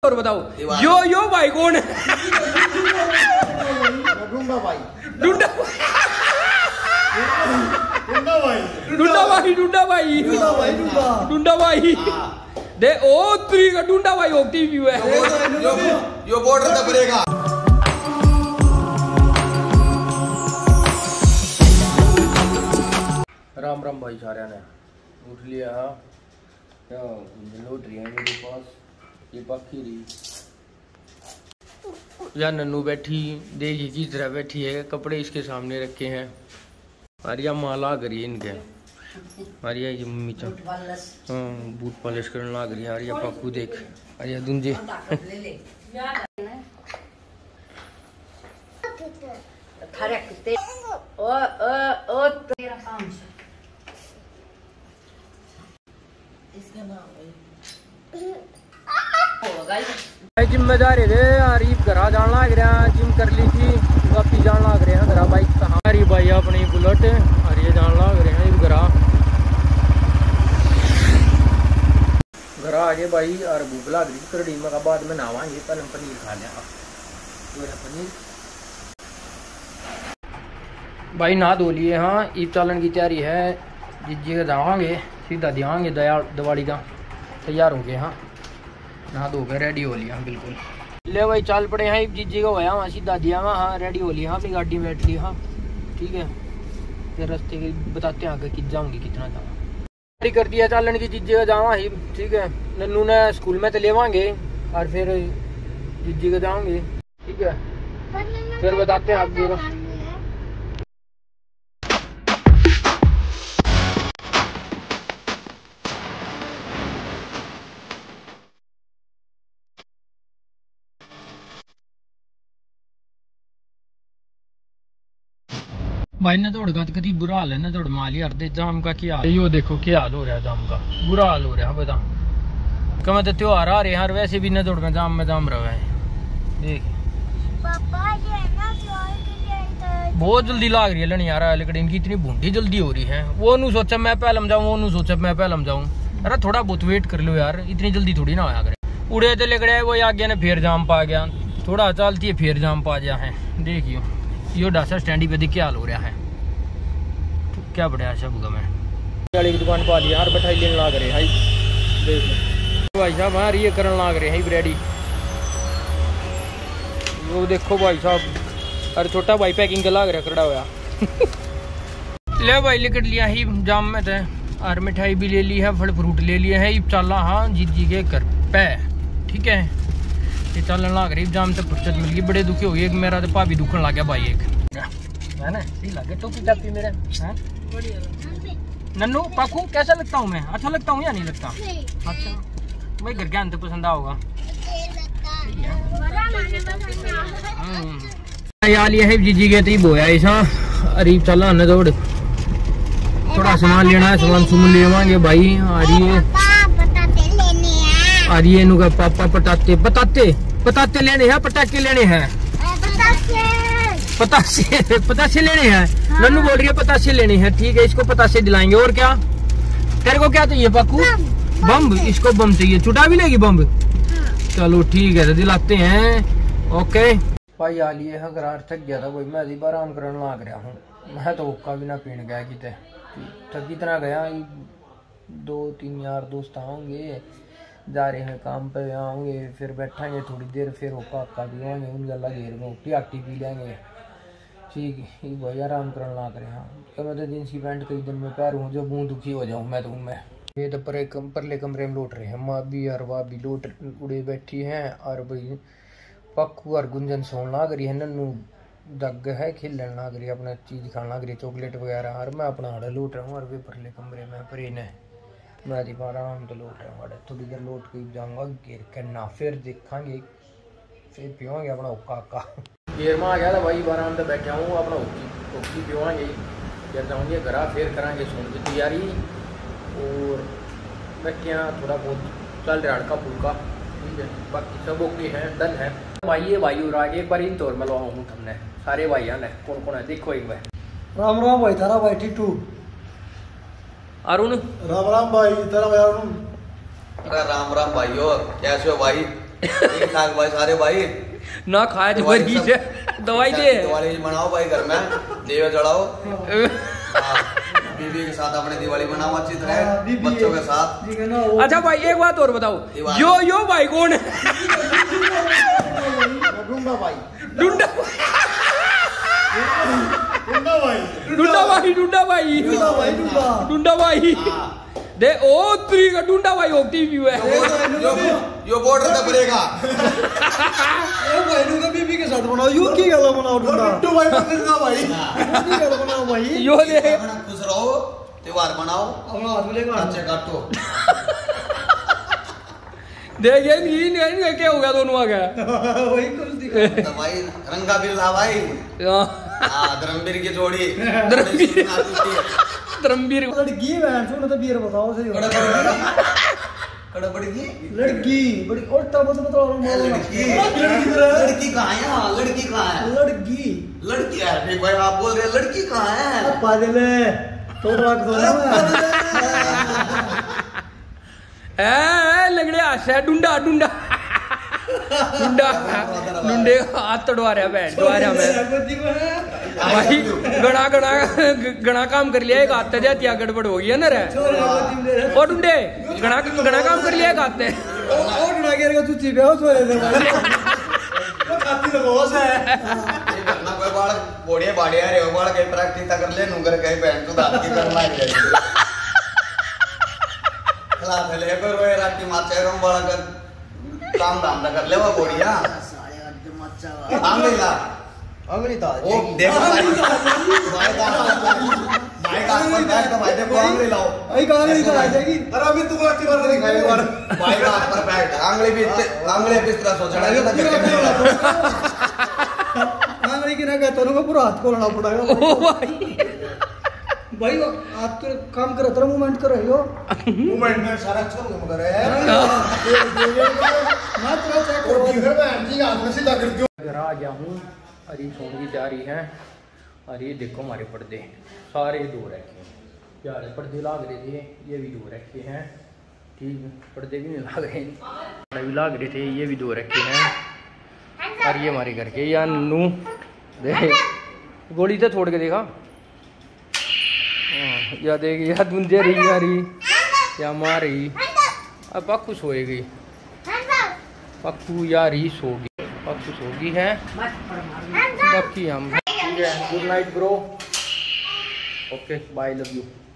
और बताओ। यो भाई कौन है? डूंडा भाई दे ओ त्री का डूंडा भाई होती भी है यो बॉर्डर तक पड़ेगा। राम राम भाई सारे ने उठ लिया लौट रही है मेरे पास ये पक्की रही या नन्नू बैठी देखिए किस तरह बैठी है, कपड़े इसके सामने रखे हैं। आरिया माला करी इनके आरिया ये मम्मी चा बूट पॉलिश करने लग रही है। आरिया पाकू देख आरिया दूंजे जिम्मेदारी थे आरिफ घरा जान लग रहा, जिम कर ली थी वापी जान लग रहे हैं घरा। बाइक कहाँ आरिफ भाई अपनी बुलेट और ये जान लग रहे हैं घरा आ गए भाई। और भूख लग रही करड़ी में बाद में नहावांगे, पहले पनीर खा लिया पनीर भाई नहा धो लिए। हाँ ईद चालन की तैयारी है, जिज्जी का जावांगे सीधा देंगे दिवाली का तैयार हो गए। हाँ नहा धो के रेडी हो लिया बिल्कुल। ले भाई चल पड़े हैं जीजी को होया वहाँ सीधा दिया वहाँ। हाँ रेडी हो लिया, हाँ अपनी गाड़ी में बैठ ली। हाँ ठीक है फिर रास्ते के बताते हैं आगे कि जाऊँगी कितना जाऊँ तैयारी कर दिया चालन की जीजी का जावा ही। ठीक है नन्नू ने स्कूल में तो लेवांगे और फिर जीजी का जाऊँगे। ठीक है फिर बताते हैं आपको। भाई ने दौड़ का कभी बुरा हाल है ना दौड़ माली अर्धे जाम का क्या हाल है। यो देखो क्या हाल हो रहा है जाम का, बुरा हाल हो रहा है। बता कम तो त्योहार आ रहे हैं वैसे भी न दौड़ में जाम रहा है। देख पापा ये ना बहुत जल्दी लाग रही है लनी आ रहा है, लेकिन इनकी इतनी बूंदी जल्दी हो रही है। वो नू सोचा मैं पहलम जाऊँ, वो नू सोचा मैं पहलम जाऊँ। अरे थोड़ा बहुत वेट कर लो यार, इतनी जल्दी थोड़ी ना आया करे। उड़े तो लेकर वो आगे ने फिर जाम पा गया, थोड़ा चलती है फिर जाम पा गया है। देखियो यो डासा स्टैंडी पे देख क्या हाल हो रहा है। तो क्या बढ़िया सब गम है गाड़ी की दुकान पा दिया यार, मिठाई लेने लाग रहे भाई। देख भाई साहब यार ये करने लाग रहे हैं रेडी। वो देखो भाई साहब, अरे छोटा भाई पैकिंग का लाग रहा खड़ा हुआ ले भाई लिकट लिया ही जाम में थे और मिठाई भी ले ली है, फल फ्रूट ले लिए है। चला हाँ जीजी के घर पे। ठीक है ये चलन लग रही जाम से फुर्सत मिल गई, बड़े दुखी हो गए। मेरा तो भाभी दुखन लग गया भाई एक है ना सही लगे टोपी टापी मेरे हैं नन्नू पाकू कैसा लगता हूँ मैं? अच्छा लगता हूँ या नहीं लगता? अच्छा भाई घर के अंत पसंद आओगा यार। ये है जीजी के तीब होया ऐसा अरीब चला न दौड़ थोड़ा सामान लेना है, सामान सुन लेवांगे भाई। आ रही है पापा पटाते पटाते लेने हैं, पटाखे लेने हैं, पतासे लेने हैं। नन्नू बोल रही है पतासे लेने हैं। ठीक है इसको पतासे दिलाएंगे। और क्या तेरे को क्या चाहिए पाकू? बम, इसको बम चाहिए। छुटा भी लेगी बम? चलो ठीक है तो दिलाते हैं। ओके भाई आ लिए है करार थक गया था भाई, मैं अभी आराम करने लग रहा हूँ। मैं तो हुक्का भी ना पीने गया कितने थक इतना गया। 2-3 यार दोस्त आएंगे जा रहे हैं काम पे, आएंगे फिर बैठेंगे थोड़ी देर, फिर हुक्का हक्का पिवाएंगे उन गला घेर में उठी आटी पी लेंगे। ठीक है भाई आराम करने लग रहे हैं। तो मैं तो जींस की पैंट कई दिन में पैर हूँ जो मुँह दुखी हो जाऊँ मैं तो मैं। ये तो परले कमरे में लौट रहे हैं, माँ भी और वाह भी लौट उड़े बैठी हैं। और भाई पक्कू और गुंजन सोन लग रही है, नन्नू जग है खेलने लग रही है, अपना चीज़ खाने लग रही है चॉकलेट वगैरह। और मैं अपना आड़े लौट रहा हूँ और वे परले कमरे में परे ने मैं दी आराम तो लौट रहा हूँ। थोड़ी देर लौट के जाऊँगा घेर करना, फिर देखेंगे फिर पिवाएंगे अपना हुक्का हक्का। घेर में आ गया था भाई, आराम से बैठा हूँ अपना हुक्की पिवाएंगे, फिर जाऊँगे घर, फिर कराएंगे सोने की तैयारी। और बैठे हैं थोड़ा बहुत चल रहा हल्का फुल्का। ठीक है बाकी सब ओके है, डन है भाई। ये भाई और आगे एक बार इन तौर में लगा हूँ तुमने सारे भाई ने कौन कौन है देखो एक बार। राम राम भाई तारा भाई टीटू। अरुण राम राम भाई तारा भाई अरुण। अरे राम राम भाई हो कैसे हो भाई? ठीक ठाक भाई सारे भाई ना खाया जो मरीज है दवाई दे दिवाली मनाओ भाई घर में दिए जलाओ बीवी के साथ अपने दिवाली मनाओ अच्छी तरह बच्चों के साथ। अच्छा भाई एक बात और बताओ यो भाई कौन है? डूंगा भाई डुंडा भाई डुंडा भाई दे ओ त्री का डुंडा भाई होती भी है यो बॉर्डर तक पड़ेगा ए भाई नु का बीबी के साथ बनाओ यू की गला बनाओ डुंडा टू भाई पकड़ना भाई की गला बनाओ भाई यो दे खुश रहो त्योहार मनाओ अपना हाथ में लेकर अच्छे काटो देख ये नहीं क्या हो गया दोनों आ गया वही कुछ दिखा तो भाई रंगा बिल्ला भाई हां धर्मवीर की जोड़ी धर्मवीर लड़की है बहन सुन तो बीर बताओ सही कड़ा पड़ेगी लड़की बड़ी और तब तो बताओ लड़की कहाँ है? लड़की कहाँ है? लड़की है फिर भाई आप बोल रहे हैं लड़की कहाँ है? पागल है तो रख दो ए लगड़े आशा डुंडा डुंडे हाथ तोड़वा रहा बैठ दवा रहा मैं भाई गणा काम कर लिया एक हाथ जाती गड़बड़ हो गई है ना रे ओ डुंडे गणा काम कर लिया एक हाथ ने और डुंडा के तू चिपे हो सोए दे भाई वो खाती तो बहुत है ना कोई बाल बोड़े बाड़े आ रहे हो बाल के प्रैक्टिस कर ले नुगर कहीं बैठ तो दांत की करना है खला ले को रोए रात की माचे रंग बाल कर काम धाम कर ले वो बोड़िया साले अड्डे मच्चा आंगलीला अंग्रेता ओ देखो भाई का बैठ तो भाई देखो आंगली लाओ आई कहां नहीं आ जाएगी अरे अभी तू को अच्छी बात नहीं खाई बार भाई का हाथ पर बैठ आंगली भी इस तरह सोचना है आंगली की ना कहता हूं पूरा हाथ को लेना पड़ेगा ओ भाई आप तो काम कर रहा मूवमेंट कर रहे हो मूवमेंट में सारा काम कर रहे हैं मात्र चेक करो फिर मैं जी हाथ में सीधा कर दियो घर आ गया हूँ और ये सोने की तैयारी है और ये देखो हमारे पर्दे सारे दो रखे हैं यार पर्दे लाग रहे थे ये भी दो रखे हैं ठीक पर्दे भी नहीं लाग रहे पर्दे भी लाग रहे थे ये भी दो रखे हैं और ये हमारे घर के या नू देख गोली से छोड़ के देखा या देख या दुंजे रही यारी या मारी अब पक्कू सोएगी पक्कू यारी सोगी पक्कू सोगी है बाकी हम good night bro okay bye love you.